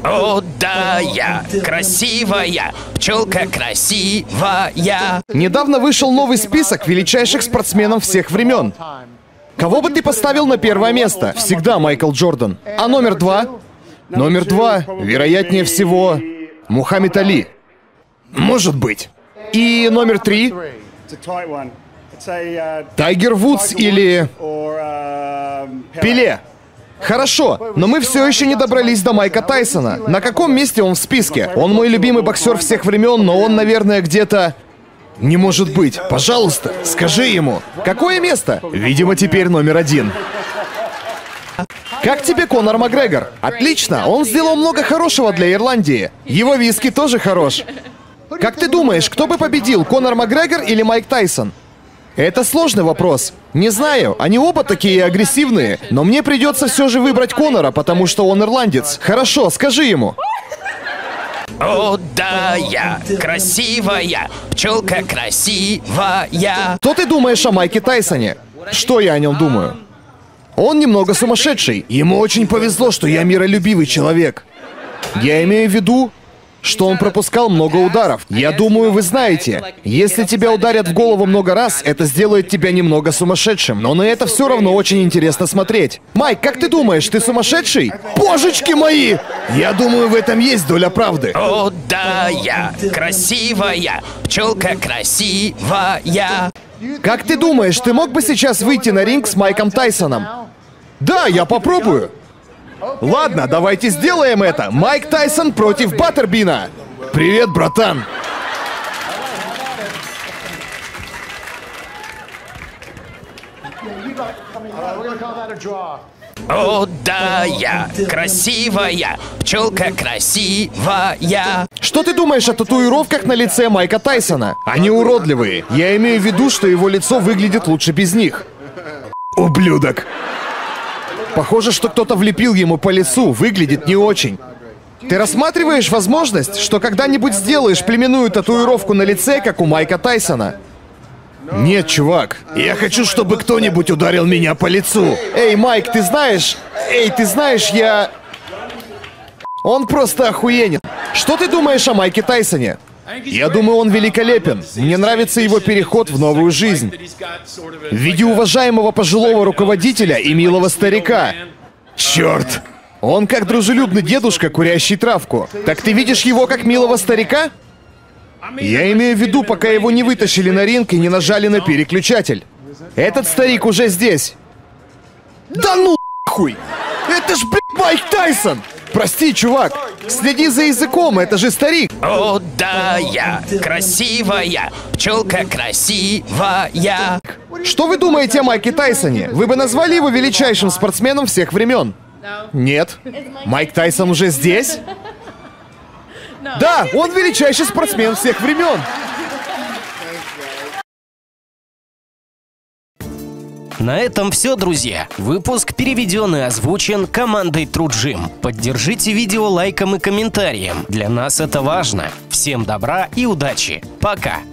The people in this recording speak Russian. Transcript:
О, да, я красивая, пчелка красивая. Недавно вышел новый список величайших спортсменов всех времен. Кого бы ты поставил на первое место? Всегда Майкл Джордан. А номер два? Номер два, вероятнее всего, Мухаммед Али. Может быть. И номер три? Тайгер Вудс или Пеле. Хорошо, но мы все еще не добрались до Майка Тайсона. На каком месте он в списке? Он мой любимый боксер всех времен, но он, наверное, где-то... Не может быть. Пожалуйста, скажи ему. Какое место? Видимо, теперь номер один. Как тебе Конор Макгрегор? Отлично, он сделал много хорошего для Ирландии. Его виски тоже хорош. Как ты думаешь, кто бы победил, Конор Макгрегор или Майк Тайсон? Это сложный вопрос. Не знаю, они оба такие агрессивные, но мне придется все же выбрать Конора, потому что он ирландец. Хорошо, скажи ему. О, да, я красивая, пчелка красивая. Что ты думаешь о Майке Тайсоне? Что я о нем думаю? Он немного сумасшедший. Ему очень повезло, что я миролюбивый человек. Я имею в виду, что он пропускал много ударов. Я думаю, вы знаете, если тебя ударят в голову много раз, это сделает тебя немного сумасшедшим. Но на это все равно очень интересно смотреть. Майк, как ты думаешь, ты сумасшедший? Божечки мои! Я думаю, в этом есть доля правды. О, да, я красивая, пчелка красивая. Как ты думаешь, ты мог бы сейчас выйти на ринг с Майком Тайсоном? Да, я попробую. Ладно, давайте сделаем это. Майк Тайсон против Баттербина. Привет, братан. О, да, я красивая, пчелка красивая. Что ты думаешь о татуировках на лице Майка Тайсона? Они уродливые. Я имею в виду, что его лицо выглядит лучше без них. Ублюдок. Похоже, что кто-то влепил ему по лицу. Выглядит не очень. Ты рассматриваешь возможность, что когда-нибудь сделаешь племенную татуировку на лице, как у Майка Тайсона? Нет, чувак. Я хочу, чтобы кто-нибудь ударил меня по лицу. Эй, Майк, ты знаешь... я... Он просто охуенен. Что ты думаешь о Майке Тайсоне? Я думаю, он великолепен. Мне нравится его переход в новую жизнь. В виде уважаемого пожилого руководителя и милого старика. Черт! Он как дружелюбный дедушка, курящий травку. Так ты видишь его как милого старика? Я имею в виду, пока его не вытащили на ринг и не нажали на переключатель. Этот старик уже здесь. Да ну хуй! Это ж, блядь, Майк Тайсон! Прости, чувак, следи за языком, это же старик. О, да, я красивая, пчелка красивая. Что вы думаете о Майке Тайсоне? Вы бы назвали его величайшим спортсменом всех времен? Нет. Майк Тайсон уже здесь? Да, он величайший спортсмен всех времен. На этом все, друзья. Выпуск переведен и озвучен командой Труджим. Поддержите видео лайком и комментарием. Для нас это важно. Всем добра и удачи. Пока.